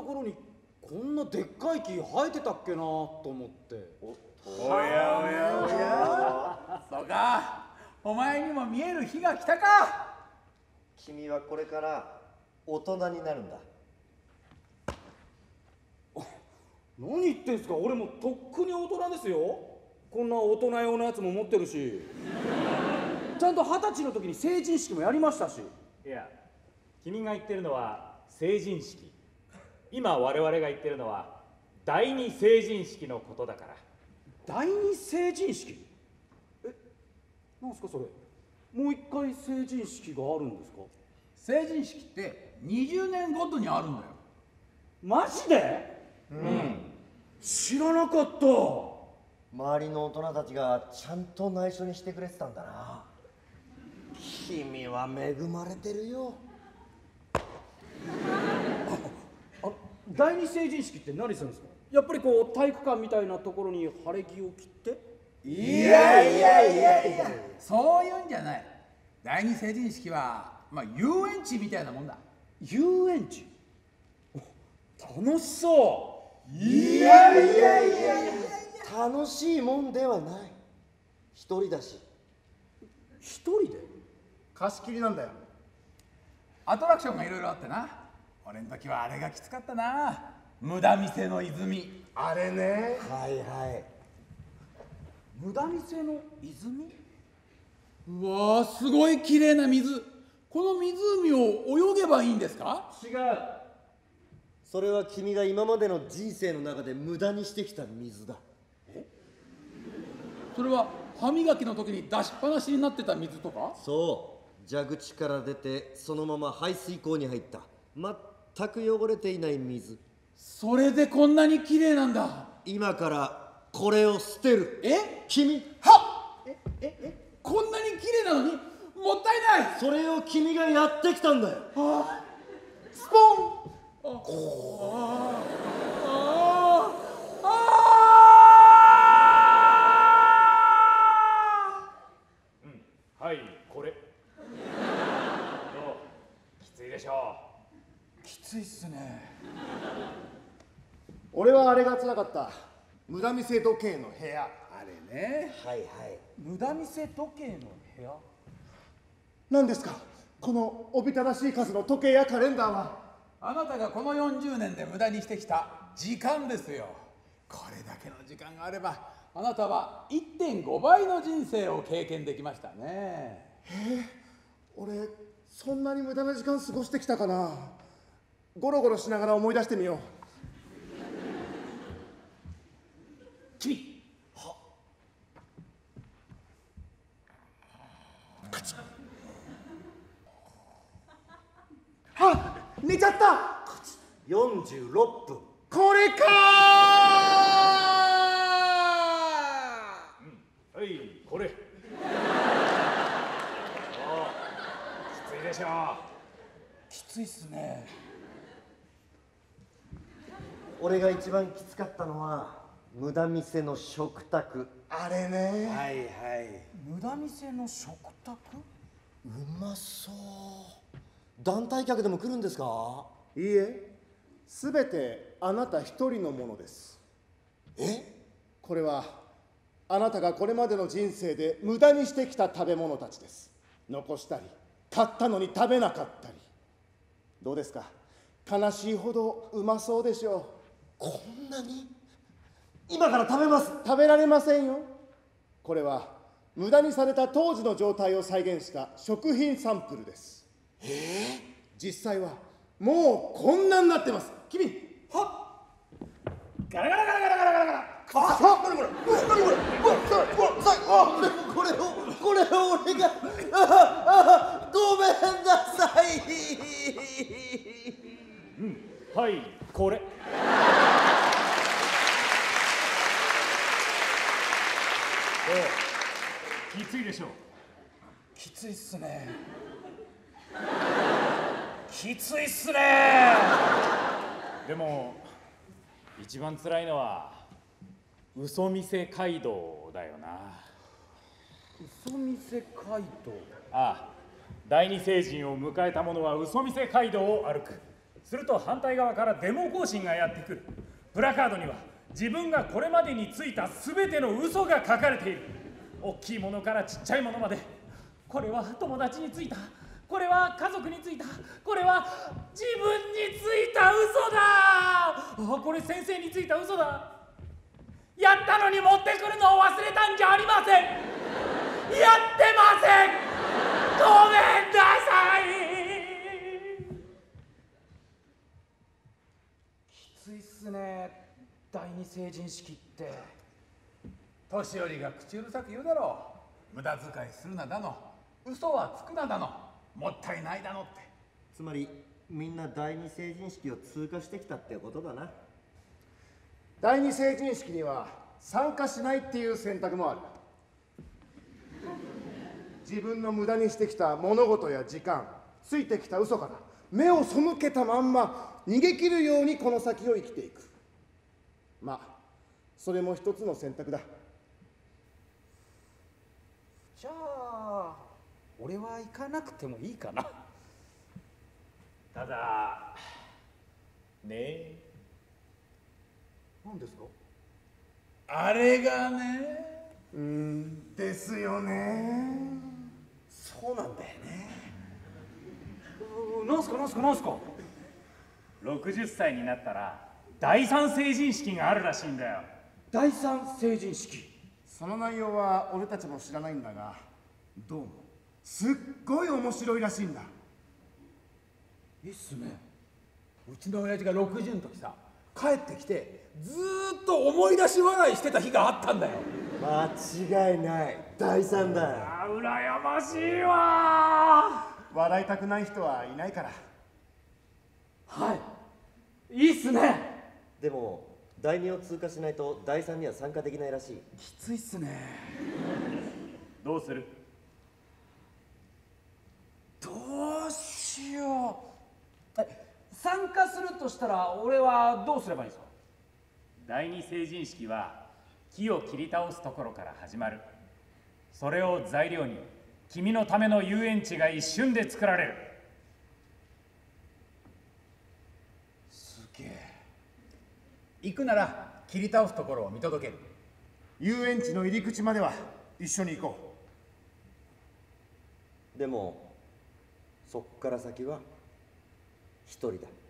ころにこんなでっかい木生えてたっけなと思って。 おやおやおや、そうか、お前にも見える日が来たか。 君はこれから大人になるんだ。 何言ってんすか。俺もとっくに大人ですよ。こんな大人用のやつも持ってるし、ちゃんと20歳の時に成人式もやりましたし。 いや、君が言ってるのは成人式。今我々が言ってるのは第二成人式のことだから。 第二成人式？なんすかそれ。もう一回成人式があるんですか？ 成人式って20年ごとにあるんだよ。 マジで？うん。知らなかった。 周りの大人たちがちゃんと内緒にしてくれてたんだな。君は恵まれてるよ。 第二成人式って何するんですか？やっぱりこう体育館みたいなところに晴れ着を着て？ いやいやいやいや、そういうんじゃない。第二成人式は遊園地みたいなもんだ。 遊園地？楽しそう。 いやいやいやいや、楽しいもんではない。一人だし。 一人で？ 貸し切りなんだよ。 アトラクションがいろいろあってな。俺の時はあれがきつかったな。無駄見せの泉。 あれね。 はいはい。 無駄見せの泉？ うわー、すごい綺麗な水。この湖を泳げばいいんですか？ 違う。 それは君が今までの人生の中で無駄にしてきた水だ。 それは歯磨きの時に出しっぱなしになってた水とか？ そう、蛇口から出てそのまま排水溝に入った全く汚れていない水。 それでこんなに綺麗なんだ。 今からこれを捨てる。君はっ、こんなに綺麗なのにもったいない。 それを君がやってきたんだよ。 スポン。 はい、これ。どう？きついでしょう。きついっすね。 俺はあれが辛かった。無駄見せ時計の部屋。 あれね。 はいはい。 無駄見せ時計の部屋？ 何ですかこのおびただしい数の時計やカレンダーは。 あなたがこの40年で無駄にしてきた時間ですよ。これだけの時間があればあなたは 1.5 倍の人生を経験できましたね。 俺そんなに無駄な時間過ごしてきたかな。ゴロゴロしながら思い出してみよう。 君。 寝ちゃった。 46分。 これかう。はい、これ。きついでしょ。 きついっすね。 俺が一番きつかったのは無駄見せの食卓。 あれね。 はいはい。 無駄見せの食卓？ うまそう。団体客でも来るんですか？ いいえ、すべてあなた一人のものです。これはあなたがこれまでの人生で無駄にしてきた食べ物たちです。残したり買ったのに食べなかったり。どうですか？悲しいほどうまそうでしょう。 こんなに？今から食べます。 食べられませんよ。これは無駄にされた当時の状態を再現した食品サンプルです。実際はもうこんなになってます。君、はっ、ガラガラガラガラガラガラガラ。何これ、何これ、 これを俺がごめんなさい。 はい、これ。きついでしょう。 きついっすね。 きついっすね。でも一番辛いのは嘘見せ街道だよな。 嘘見せ街道？ ああ、第二成人を迎えた者は嘘見せ街道を歩く。 すると反対側からデモ行進がやってくる。プラカードには自分がこれまでについた全ての嘘が書かれている。大きいものからちっちゃいものまで。これは友達についた、これは家族についた、これは自分についた嘘だ。これ先生についた嘘だ。やったのに持ってくるのを忘れたんじゃありません。やってません。ごめんなさい。 きついっすね、第二成人式って。 年寄りが口うるさく言うだろう。無駄遣いするなだの、嘘はつくなだの、もったいないだのって。 つまりみんな第二成人式を通過してきたってことだな。 第二成人式には参加しないっていう選択もある。自分の無駄にしてきた物事や時間、ついてきた嘘から目を背けたまんま逃げ切るようにこの先を生きていく。まあそれも一つの選択だ。 じゃあ俺は行かなくてもいいかな。 ただねえ、 何ですか？ あれがね。 ですよね。 そうなんだよね。 なんすかなんすかなんすか。 60歳になったら第三成人式があるらしいんだよ。 第三成人式。 その内容は俺たちも知らないんだが、どうもすっごい面白いらしいんだ。 いいっすね。 うちの親父が60の時さ、帰ってきてずーっと思い出し笑いしてた日があったんだよ。 間違いない、第三だよ。 羨ましいわ。 笑いたくない人はいないから。 はい、いいっすね。 でも第二を通過しないと第三には参加できないらしい。 きついっすね。 どうする？ どうしよう。参加するとしたら俺はどうすればいいんですか？ 第二成人式は木を切り倒すところから始まる。それを材料に君のための遊園地が一瞬で作られる。 すげえ。行くなら切り倒すところを見届ける。 遊園地の入り口までは一緒に行こでもそっから先は一人だ。